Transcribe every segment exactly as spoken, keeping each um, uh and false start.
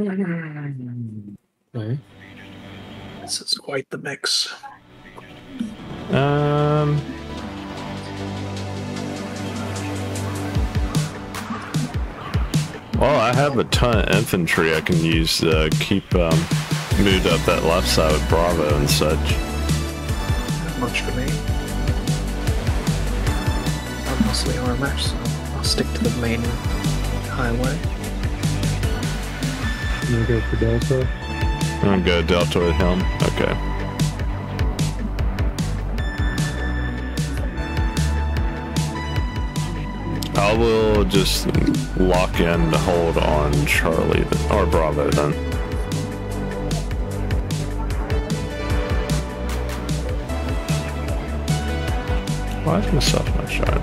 Okay. This is quite the mix. Um. Well, I have a ton of infantry I can use to keep um, moved up that left side with Bravo and such. Not much for me. I'm mostly armor, so I'll stick to the main highway. You gonna go for Delta? I'm gonna go Delta with him. Okay. I will just lock in to hold on Charlie or Bravo then. Why is myself not shot?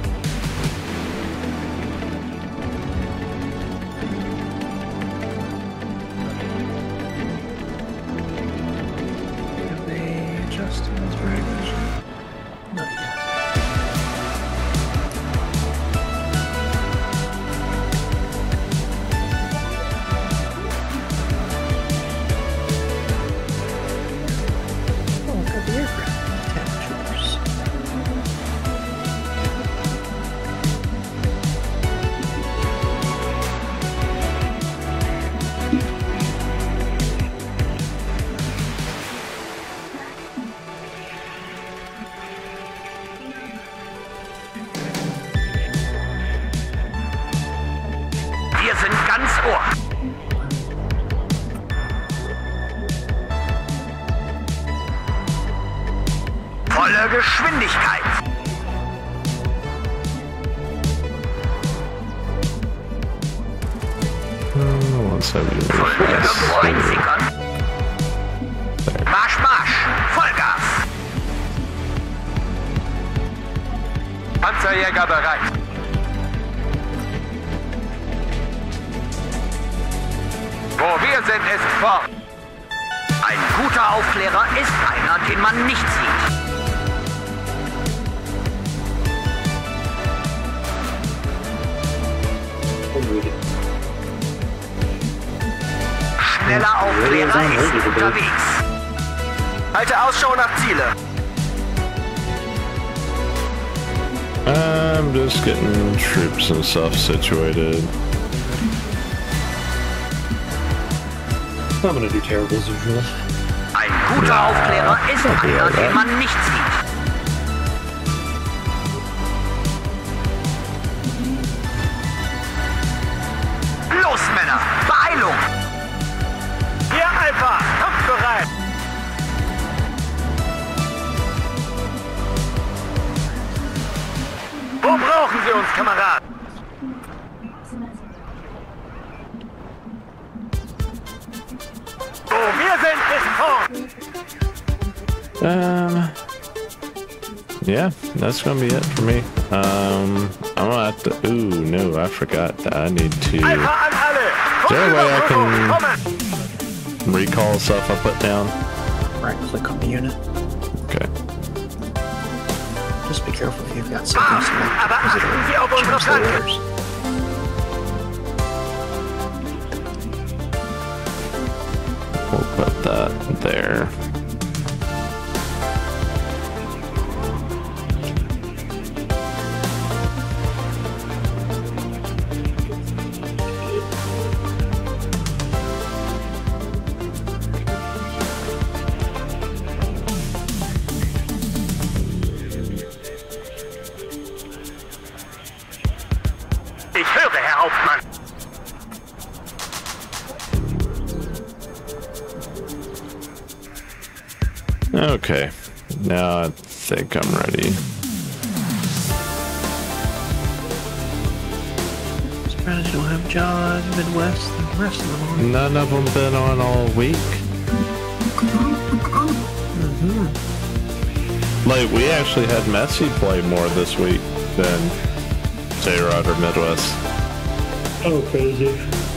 Have they adjusted this regulation? Not yet. Oh, got the aircraft. Attack troopers. Wir sind ganz Ohr. Volle Geschwindigkeit. Oh, one seventy. Irgendwo einsickern. Marsch, Marsch. Vollgas. Panzerjäger bereit. Wo wir sind, ist fort. Ein guter Aufklärer ist einer, den man nicht sieht. Schneller Aufklärer ist unterwegs. Halte Ausschau nach Ziele. I'm just getting troops and stuff situated. I'm gonna do terrible as usual. Ein guter Aufklärer ist einer, den man nicht sieht. Los, Männer! Beeilung! Hier, Alpha! Kampfbereit! Wo brauchen Sie uns, Kameraden? Wo wir sind, ist vorn! Um, yeah, that's gonna be it for me. Um, I'm gonna have to. Ooh, no, I forgot that I need to. Is Alpha an alle! there a way I can Kommen! recall stuff I put down? Right click on the unit. Okay. Just be careful if you've got something selected, Aber because achten Sie auf it'll unsere change the Flanke! orders. We'll put that there. Ich höre, Herr Hauptmann. Okay, now I think I'm ready. Surprised you don't have Jaws, Midwest, and the rest of them on. None of them been on all week. Mm-hmm. Like, we actually had Messi play more this week than J-Rod or Midwest. Oh, crazy.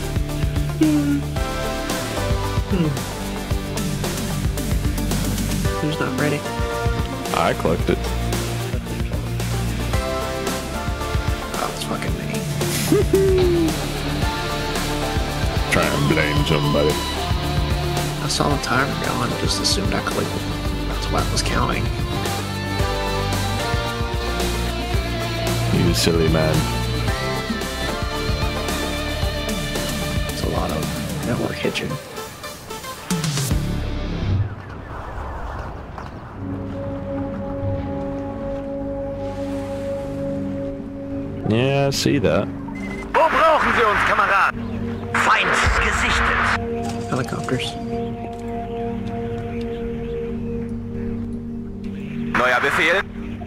Who's not ready? I clicked it. Oh, it's fucking me. Trying to can't blame somebody. I saw the timer go and just assumed I clicked. That's why I was counting. You silly man. It's a lot of network hitching. Yeah, I see that. Wo brauchen Sie uns, Kameraden? Feind gesichtet. Helicopters. Neuer Befehl.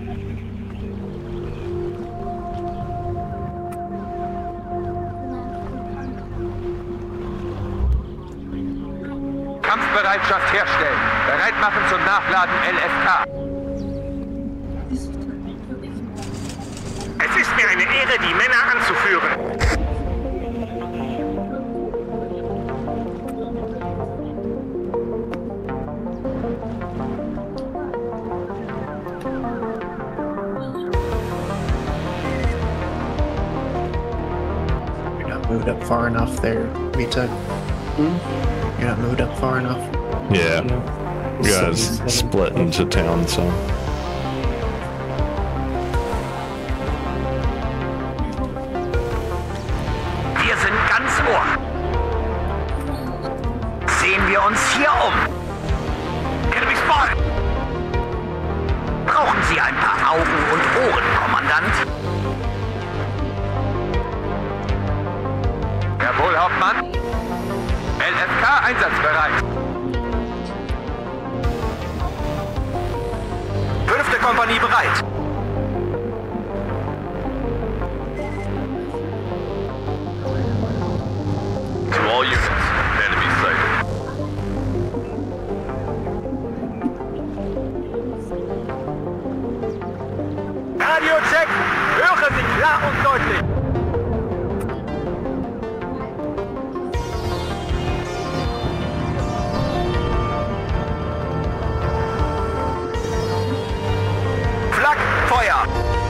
Kampfbereitschaft herstellen. Bereit machen zum Nachladen L F K. Es ist mir eine Ehre, die Männer anzuführen. You're not moved up far enough there, Mita. Hmm? You're not moved up far enough. Yeah. Yeah. You guys split into town, so. Wir sind ganz Ohr. Sehen wir uns hier um. Enemy spot. Brauchen Sie ein paar Augen und Ohren, Kommandant? Jawohl, Hauptmann. L F K einsatzbereit. Fünfte Kompanie bereit. To all units, enemy sighted. Radio-Check! Hören Sie klar und deutlich! Flak, Feuer!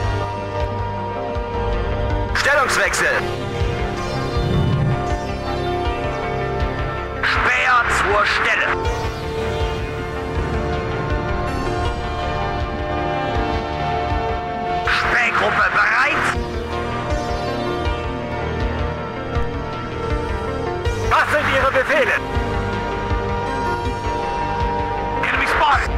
Stellungswechsel! Späher zur Stelle! Spähgruppe bereit! Was sind Ihre Befehle? Enemy spot!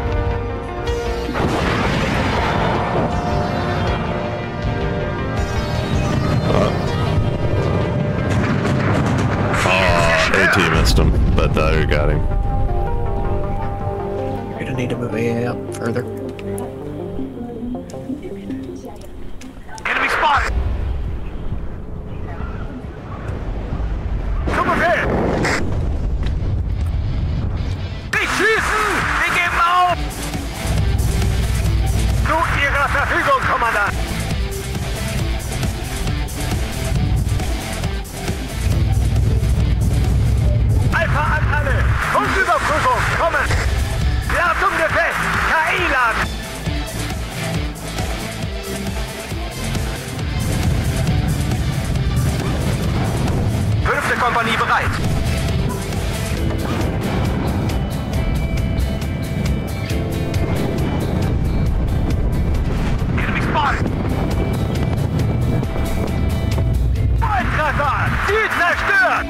AT missed him, but the other got him. You're gonna need to move A A up further. Enemy spot! Zum Befehl! Nicht schießen! Wir geben auf! Zu Ihrer Verfügung, Kommandant! Alpha an alle! Funküberprüfung, kommen! Ladung Gefecht! K I-Laden! Fünfte Kompanie bereit! Enemy spotted! Volltreffer! Ziel zerstört!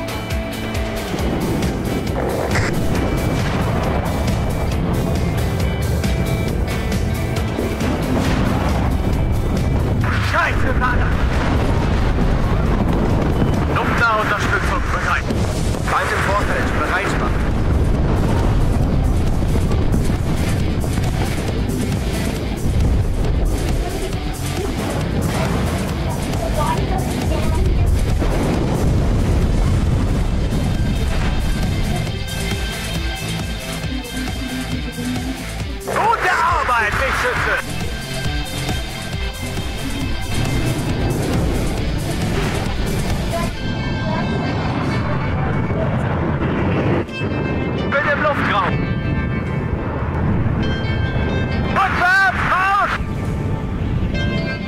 Scheiße, Mann! Luftnahe Unterstützung bereit. Feind im Vorfeld, bereit machen. Gute Arbeit, Lichtschütze! Bin im Luftraum! Rückwärts, raus!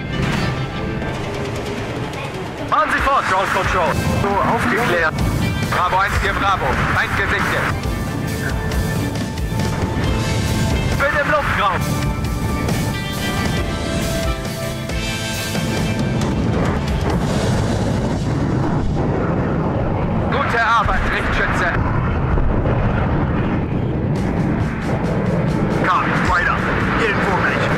Fahren Sie fort, Ground Control. So, aufgeklärt. Bravo eins vier Bravo. Feind gesichtet. Bin im Luftraum. Gute Arbeit, Richtschütze. Copy, right up. Get in formation.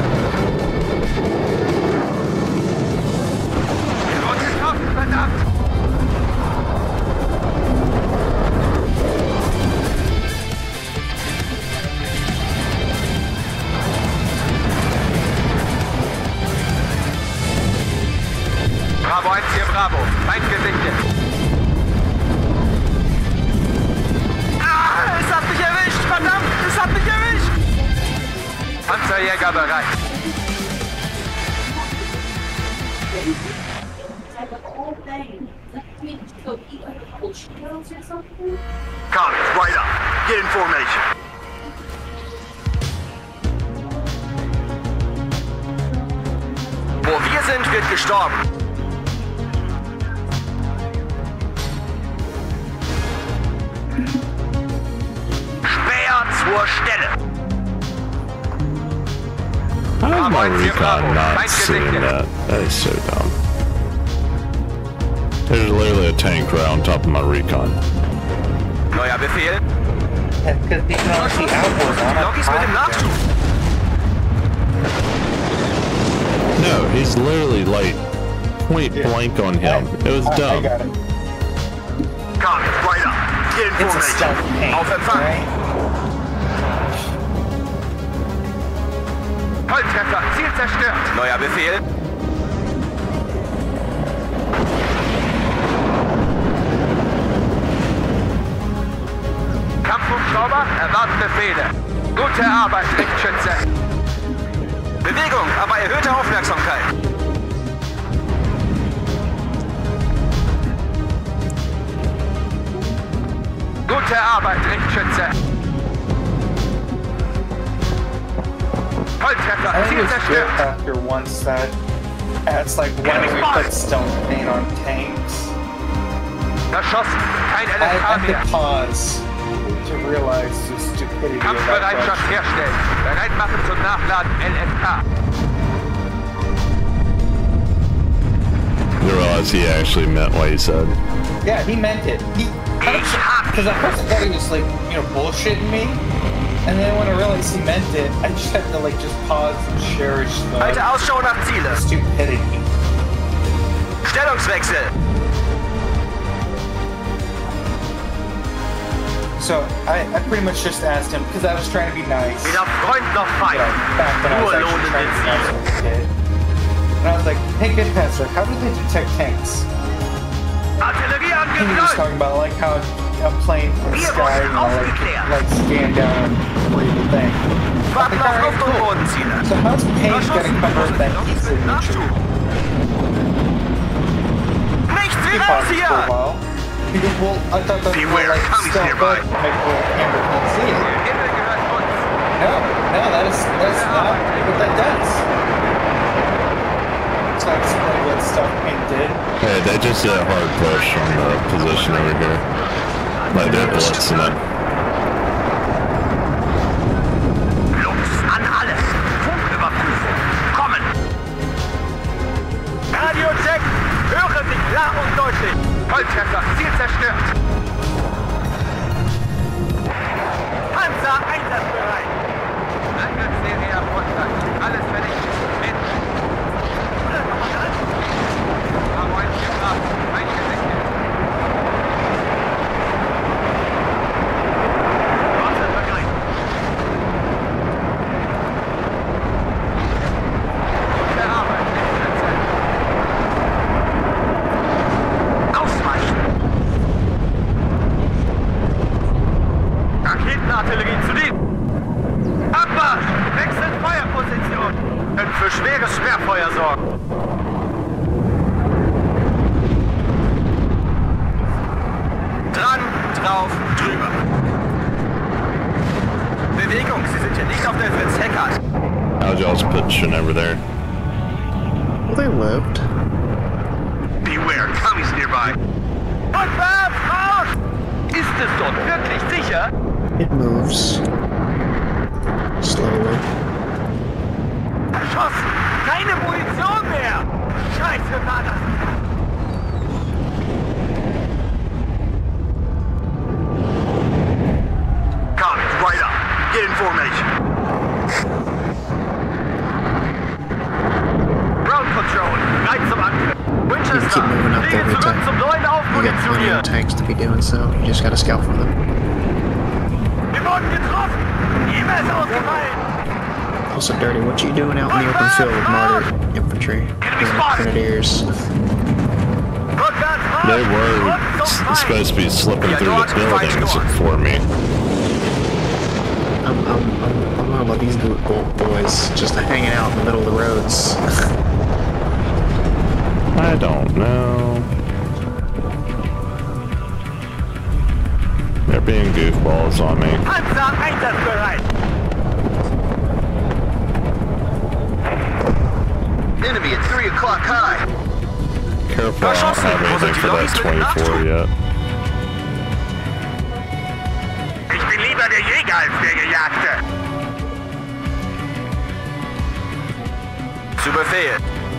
Und getroffen, verdammt. Bravo eins vier Bravo. Feind gesichtet. Ah, es hat mich erwischt. Verdammt, es hat mich erwischt. Panzerjäger bereit. Commies, right up. Get in formation. Wo wir sind, wird gestorben. Speer zur Stelle. How is my recon not seeing that? That is so dumb. There's literally a tank right on top of my recon. Neuer Befehl. That's because he can only see outward on a Logis mit dem Nachschub. No, he's literally like point blank on him. It was I, I dumb. got it. Commies, right up. Get in It's a stealth formation. tank, Auf Empfang. right? Volltreffer, Ziel zerstört. Neuer Befehl. Kampfhubschrauber, erwarten Befehle. Gute Arbeit, Richtschütze. Bewegung, aber erhöhte Aufmerksamkeit. Gute Arbeit, Richtschütze. Volltreffer, I think Ziel it's good zerstört. after once that it's like why do we put stone paint on tanks? Erschossen, kein I L S K had mehr. to pause to realize the stupidity of that Kampfbereitschaft question. herstellen. Bereit machen zum Nachladen L S K. You realize he actually meant what he said. Yeah, he meant it. He because at first I thought he was like, you know, bullshitting me. And then when I realized he meant it, I just had to like just pause and cherish Halte the Ausschau nach Ziele. stupidity. Stellungswechsel. So I, I pretty much just asked him because I was trying to be nice. Weder Freund noch You Feind. know, back when I was Nur actually lohnende trying to be nice Ziele. as a kid. And I was like, hey, good pastor, how do they detect tanks? Artillerieangriff And he was läuft. talking about like how a plane from the Wir sky, wurden you know, like, aufgeklärt. like scan down and read the thing. Warten Like, auf alright, Luft- und cool. Bodenziele. So how's paint Verschossen. gonna convert that Logis heat mit signature? Nachschub. Nichts He wie raus paused for a hier. while. He goes, well, I thought that Beware, was like commies stealth nearby. up to make the camera can't see it. Der Himmel gehört uns. No, no, that is that's not what that does. So I explained what stuff paint did. Hey, they just did a hard push on the position over here. Like they're blitzing it. Los, an alle. Funküberprüfung. Kommen. Radiocheck. Höre Sie klar und deutlich. Volltreffer. Ziel zerstört. Panzer einsatzbereit. Angriffsserie erfolgreich. Alles vernichtet. Ende. Bravo eins vier Bravo. Eingesichtet. Warte, vergleichen. Gute Arbeit, Richtschütze. Ausweichen. Raketenartillerie zu dienen. Abmarsch! Wechseln Feuerposition. Können für schweres Sperrfeuer sorgen. Dran, drauf, drüber. Bewegung, Sie sind hier nicht auf der Fritz Heckart. How'd y'all's position over there? Well, they lived. Beware, commies nearby. Und Marsch! es dort wirklich sicher? It moves. Slowly. Verschossen! Keine Munition mehr! Scheiße, war das! Comics, right up! Get in formation! Ground Control, bereit zum Angriff! You can keep Winchester, moving up there fliege every zurück time. zum neuen You got plenty of Aufmunitionieren! tanks to be doing so. You just gotta scout for them. Wir wurden getroffen! Die E-Mail ist ausgefallen! Also, Dirty, what you doing out in the open field with martyred infantry? And grenadiers. Rückwärts, They raus! were Und zum s- supposed to be slipping through the buildings for me. I'm, I'm, I'm, I'm not about these bo- boys just hanging out in the middle of the roads. I don't know. They're being goofballs on me. Panzer einsatzbereit! Enemy at three o'clock high! Careful, I don't have anything for that twenty-four yet. Ich bin lieber der Jäger als der Gejagte! Zu Befehl!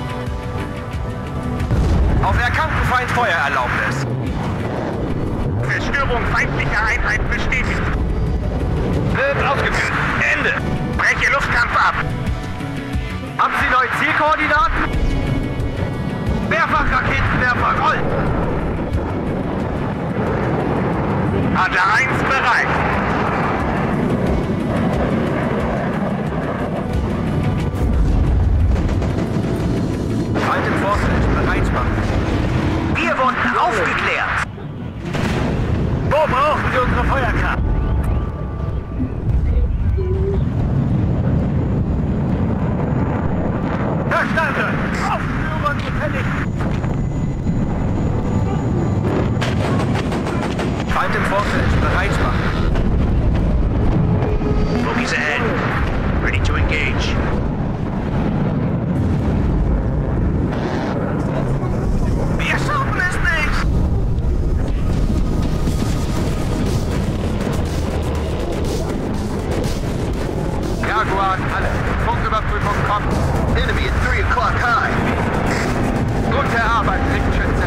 Auf erkannten Feind Feuererlaubnis! Zerstörung feindlicher Einheiten bestätigt! Wird ausgeführt! Ende! Breche Luftkampf ab! Haben Sie neue Zielkoordinaten? Mehrfachraketenwerfer rollen! Adler eins bereit! Feind im Vorfeld, bereit machen! Wir wurden aufgeklärt! Wo brauchen Sie unsere Feuerkraft? Verstanden! Aufführung gefällig! Feind im Vorfeld, bereit machen! Bogies ahead! Ready to engage! Wir schaffen es nicht! Jaguar, alle. Funküberprüfung kommt. Enemy at three o'clock high. Gute Arbeit, Trickschütze.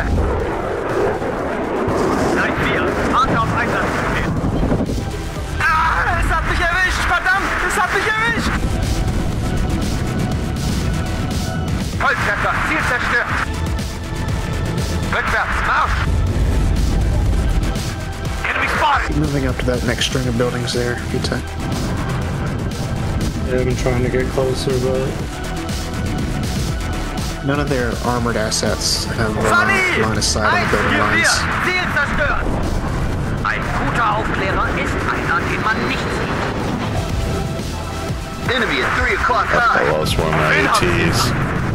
Nein, vier. Hand auf Einsatzbefehl. Ah, es hat mich erwischt, verdammt, es hat mich erwischt. Volltreffer, Ziel zerstört. Rückwärts, Marsch. Enemy spotted. Keep moving up to that next string of buildings there. Good time. Yeah, I've been trying to get closer, but None of their armored assets have uh, Sunny! line of sight on the building lines. Ziel zerstört! Ein guter Aufklärer ist einer, den man nicht sieht. Enemy at three o'clock I high. lost one of my ATs.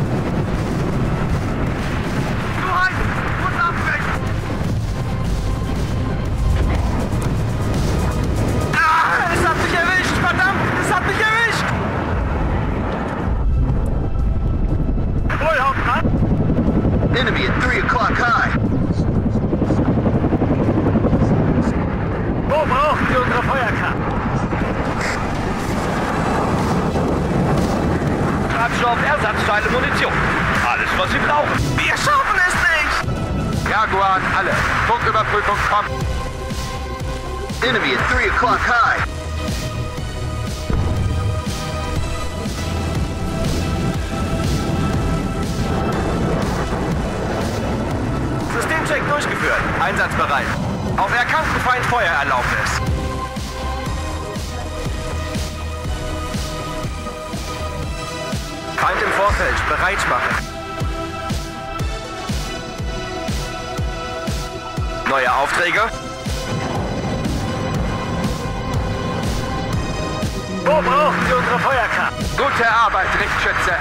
Ah, es hat mich erwischt, verdammt! Es hat mich erwischt! Wohlhaut dran! Enemy at three o'clock high. Wo brauchen Sie unsere Feuerkraft? Treibstoff, Ersatzteile, Munition. Alles, was Sie brauchen. Wir schaffen es nicht! Jaguar, alle. Funküberprüfung kommt. Enemy at three o'clock high. Systemcheck durchgeführt. Einsatzbereit. Auf erkannten Feind Feuererlaubnis. Feind im Vorfeld. Bereit machen. Neue Aufträge? Wo brauchen Sie unsere Feuerkraft? Gute Arbeit, Richtschütze.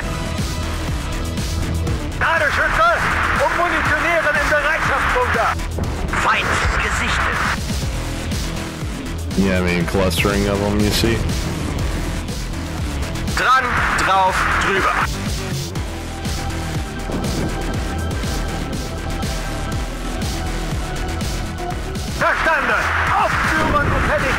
Ladeschütze und Munitionieren im Bereitschaftsbunker. Feind gesichtet. Yeah, I mean, clustering of them, you see? Dran, drauf, drüber. Verstanden! Auf fertig.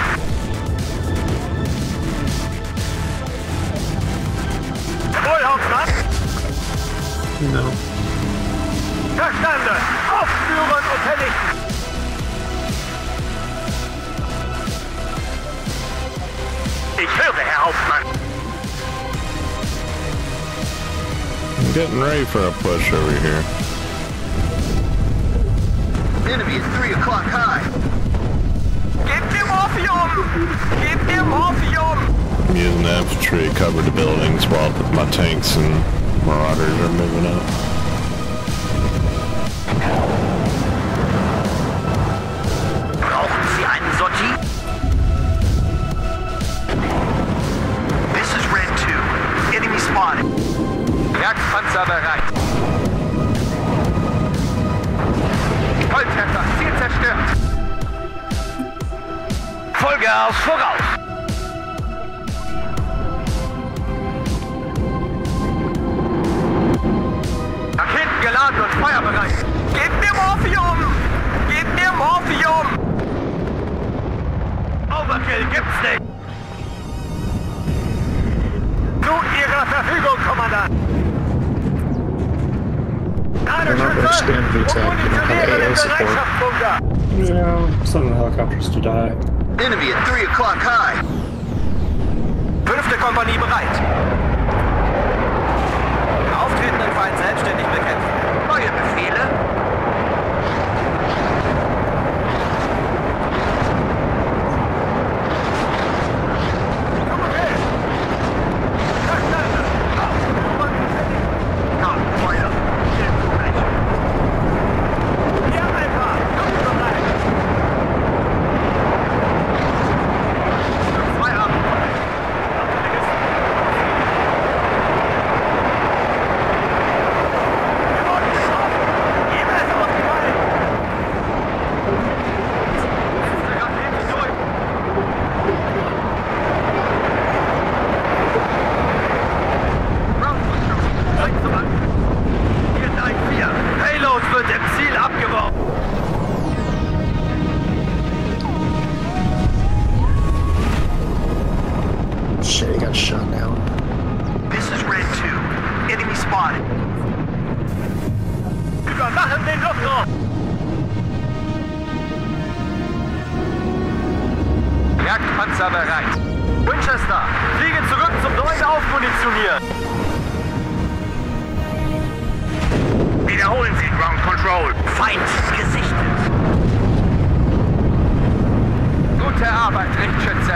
Jawohl, Hauptmann. No. Verstanden. Aufführen und vernichten. Ich höre, Herr Hauptmann. I'm getting ready for a push over here. Enemy is three o'clock high. Gebt mir Morphium! Gebt mir Morphium! I'm using the infantry to cover the buildings while my tanks and marauders are moving up. Brauchen Sie einen Sortie? This is Red two. Enemy spotted. Jagdpanzer bereit. Volltreffer, Ziel zerstört. Vollgas voraus. Nach hinten geladen und feuerbereit. Gebt mir Morphium! Gebt mir Morphium! Overkill gibt's nicht! Zu Ihrer Verfügung, Kommandant! I don't understand V TAC, you don't have A O support. Yeah, some of the helicopters to die. Enemy at three o'clock high. Fünfte Kompanie bereit. Auftretenden Feind selbstständig bekämpfen. Neue Befehle. Shit, he got shot down. This is Red two. Enemy spotted. Überwachen den Luftraum! Jagdpanzer bereit. Winchester, fliege zurück zum neuen Aufmunitionieren. Wiederholen Sie Ground Control. Feind gesichtet. Gute Arbeit, Richtschütze.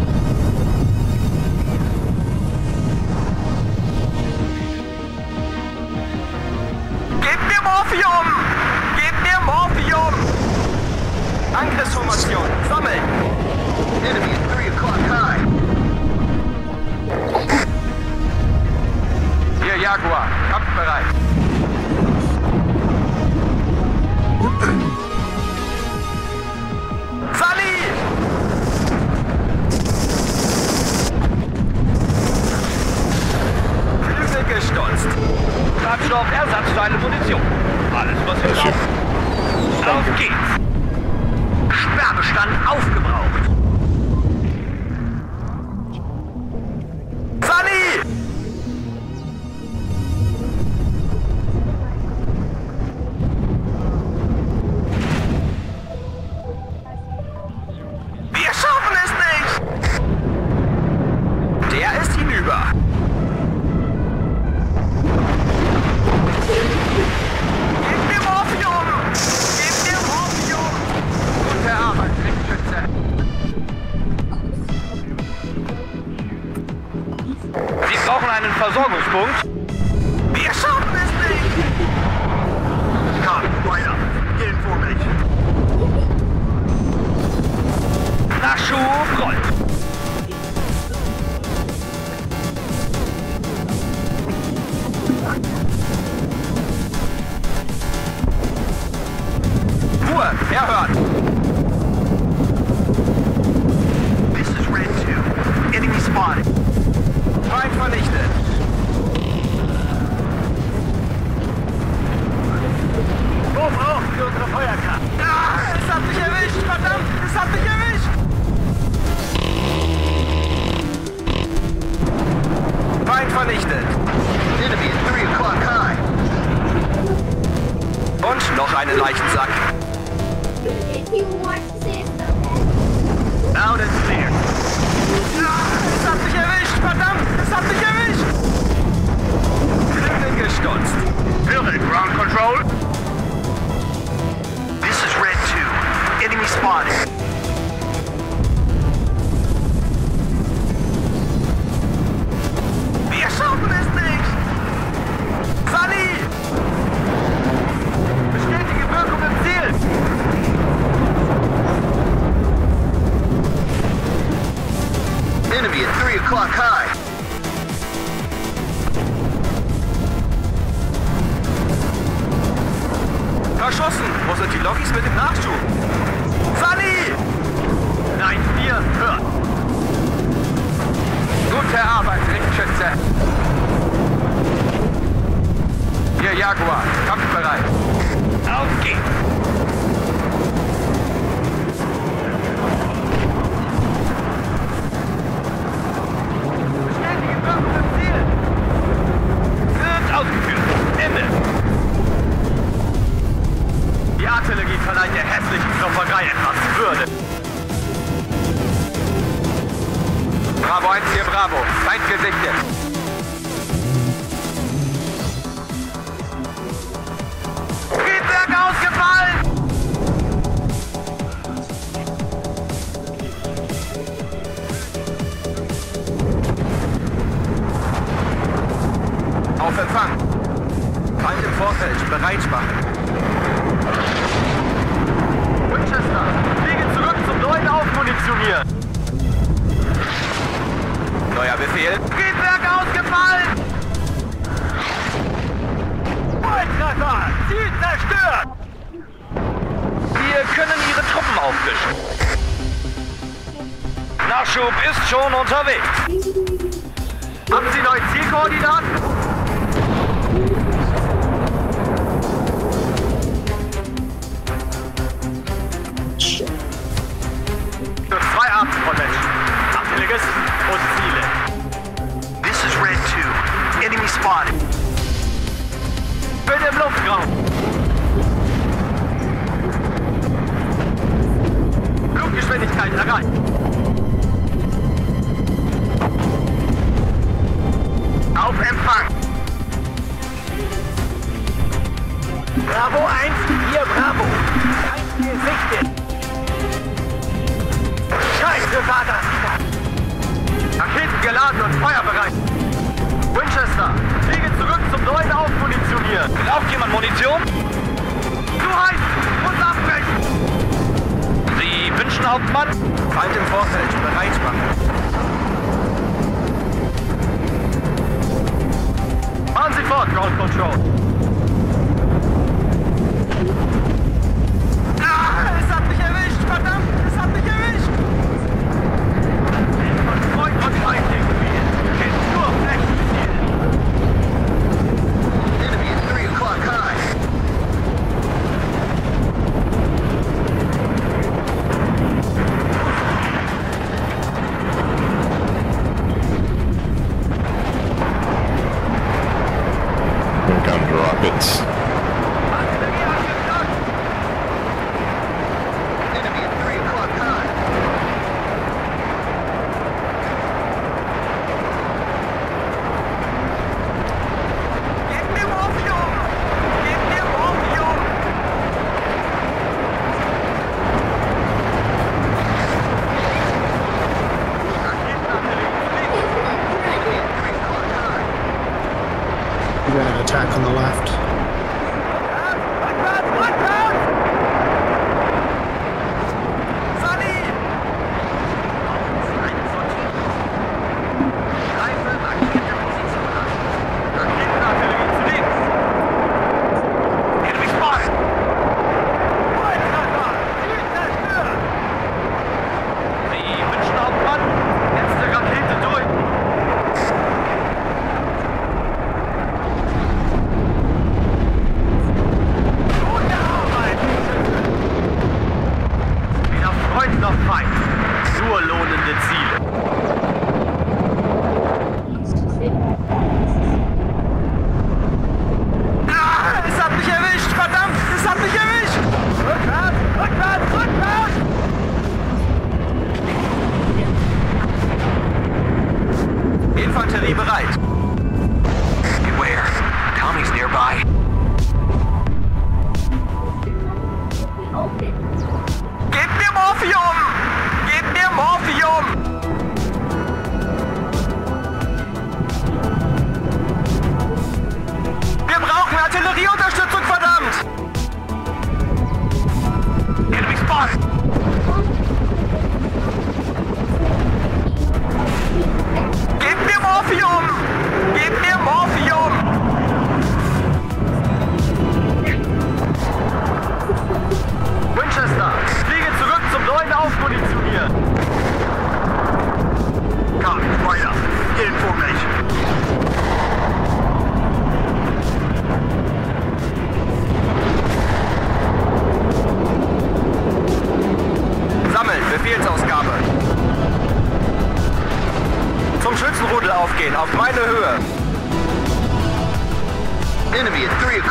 Gebt mir Morphium! Gebt mir Morphium! Angriffsformation, sammeln! Enemy at three o'clock high. Hier Jaguar, kampfbereit. Sally! Flügel gestutzt. Treibstoff, Ersatzteile, Munition. Alles, was noch einen Leichensack. Loud and clear. Ah, es hat mich erwischt, verdammt, es hat mich erwischt. Kremlin gestutzt. Building, ground control. This is Red two. Enemy spotted. Wir schaffen es nicht. Sunny! Bestätige Wirkung im Ziel. Enemy at three o'clock high. Verschossen! Wo sind die Logis mit dem Nachschub? Sunny! Nein, vier, hört! Gute Arbeit, Richtschütze! Hier Jaguar, kampfbereit! Auf geht's! Bestätige Wirkung im Ziel! Wird ausgeführt! Ende! Die Artillerie verleiht der hässlichen Klopperei etwas Würde. Bravo eins hier, Bravo. Feind gesichtet. Triebwerk ausgefallen! Auf Empfang. Feind im Vorfeld. Bereit machen. Winchester, fliege zurück zum neuen Aufmunitionieren. Neuer Befehl. Triebwerk ausgefallen! Volltreffer! Ziel zerstört! Wir können Ihre Truppen auffrischen. Nachschub ist schon unterwegs. Haben Sie neue Zielkoordinaten? Durch zwei Arten von Menschen. Artilleristen und Ziele. This is Red two. Enemy spotted. Bitte im Luftraum. Fluggeschwindigkeit erreicht. Auf Empfang. Bravo eins, hier Bravo. Feind gesichtet. Scheiße, war das! Raketen geladen und feuerbereit. Winchester, fliege zurück zum neuen Aufmunitionieren. Braucht jemand Munition? Zu heiß! Muss abbrechen! Sie wünschen, Hauptmann? Feind im Vorfeld, bereit machen. Fahren Sie fort, Ground Control. Ah, es hat mich erwischt! Verdammt, es hat mich erwischt! Freund und Feind ignorieren. Kennt nur Flächenziel. Enemy at three o'clock high. Here comes Rock.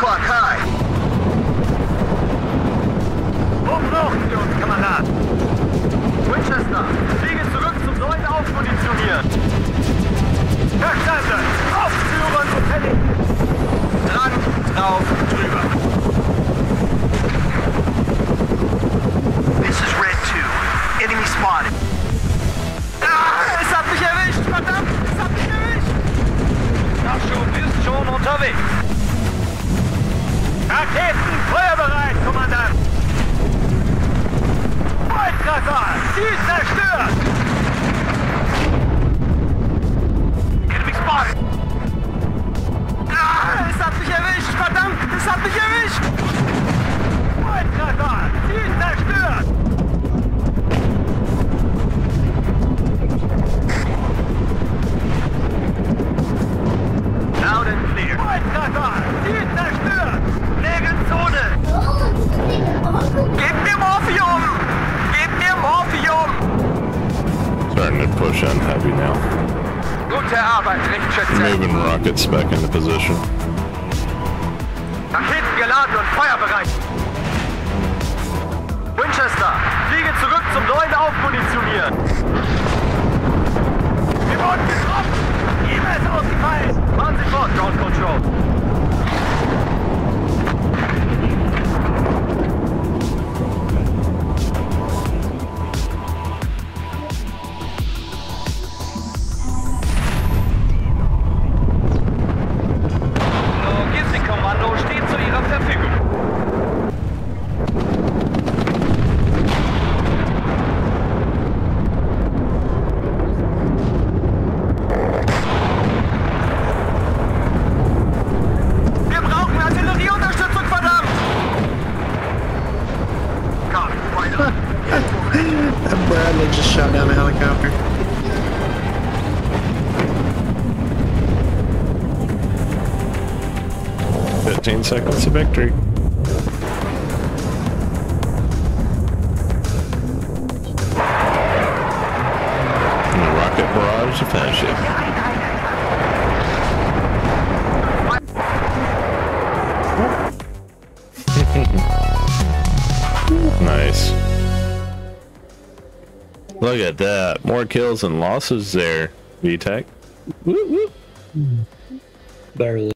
Squad high. Wo brauchen wir uns, Kamerad? Winchester, fliege zurück zum neuen Aufmunitionieren. Verstanden! Aufführen und fertig! Dran, drauf, drüber. This is Red two. Enemy spotted. Ah, es hat mich erwischt! Verdammt! Es hat mich erwischt! Nachschub ist schon unterwegs. Raketen, feuerbereit, Kommandant! Volltreffer! Ziel zerstört! Enemy spotted! Ah, es hat mich erwischt! Verdammt! Es hat mich erwischt! Volltreffer! Ziel zerstört! Loud and clear! Volltreffer! Ziel zerstört! Legenzone! Gib mir Morphium! Gib mir Morphium! Starting to push on heavy now. Gute Arbeit, Richtschütze! Moving rockets back into position. Raketen geladen und feuerbereit! Winchester, fliege zurück zum neuen Aufmunitionieren! Wir wurden getroffen! E-Mail ist ausgefallen! Fahren Sie fort, Ground Control! Logistikkommando steht zu Ihrer Verfügung. Wir brauchen Artillerieunterstützung, verdammt! Copy, weiter. That Bradley just shot down a helicopter. fifteen seconds to victory. And the rocket barrage to finish it. Nice. Look at that. More kills and losses there, V TEC. Barely.